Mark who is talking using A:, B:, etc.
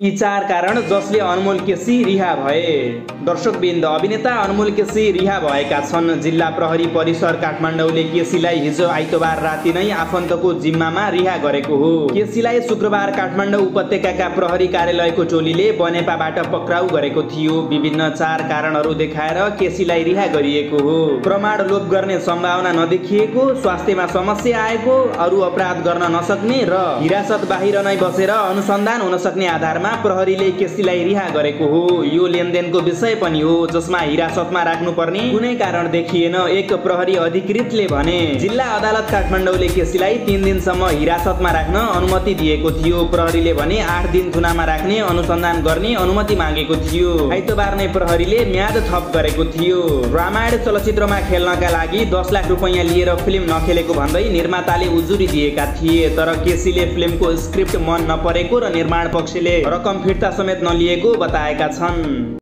A: यी 4 कारण जसले अनमोल केसी रिहा भए। दर्शकवृन्द, अभिनेता अनमोल केसी रिहा भएका छन्। जिल्ला प्रहरी परिसर काठमाडौँले केसीलाई हिजो आइतबार राति नै आफन्तको जिम्मामा रिहा गरेको हो। केसीलाई शुक्रबार काठमाडौँ उपत्यकाका प्रहरी कार्यालयको टोलीले बनेपाबाट पक्राउ गरेको थियो। विभिन्न 4 कारणहरू देखाएर केसीलाई रिहा गरिएको हो। प्रमाण लोप गर्ने सम्भावना नदेखिएको, स्वास्थ्यमा समस्या आएको, अरू अपराध गर्न नसक्ने र हिरासत बाहिर नै बसेर अनुसन्धान हुन सक्ने आधारमा प्रहरीले केसीलाई रिहा गरेको हो। यो लेनदेनको विषय पनि हो जसमा हिरासतमा राख्नुपर्ने कुनै कारण देखिएन। एक प्रहरी अधिकृतले भने जिल्ला अदालत काठमाडौँले केसीलाई 3 दिनसम्म हिरासतमा राख्न अनुमति दिएको थियो। प्रहरीले भने 8 दिन थुनामा राख्ने अनुसन्धान गर्ने अनुमति मागेको थियो। आइतबार नै प्रहरीले म्याद थप गरेको थियो। रामायण चलचित्रमा खेल्नका लागि 10 लाख रुपैयाँ लिएर फिल्म नखेलेको भन्दै निर्माताले उजुरी दिएका थिए। तर केसीले फिल्मको स्क्रिप्ट मन नपरेको र निर्माण पक्षले रकम फिर्ता समेत नलिएको बताएका छन्।